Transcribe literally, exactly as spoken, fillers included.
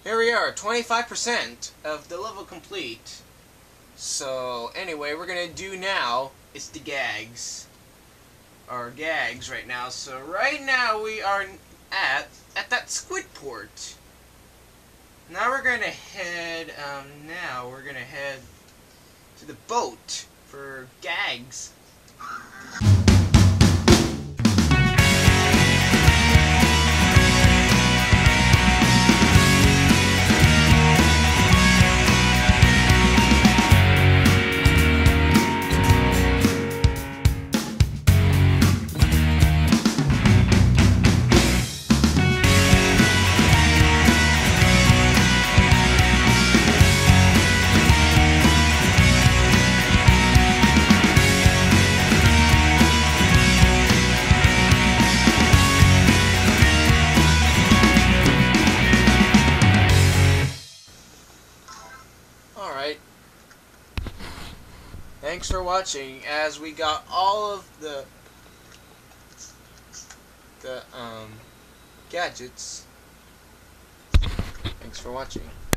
Here we are, twenty-five percent of the level complete. So, anyway, we're gonna do now is the gags. Our gags right now. So, right now we are at at that squid port. Now we're gonna head, um, now we're gonna head to the boat for gags. Alright. Thanks for watching as we got all of the the um gadgets. Thanks for watching.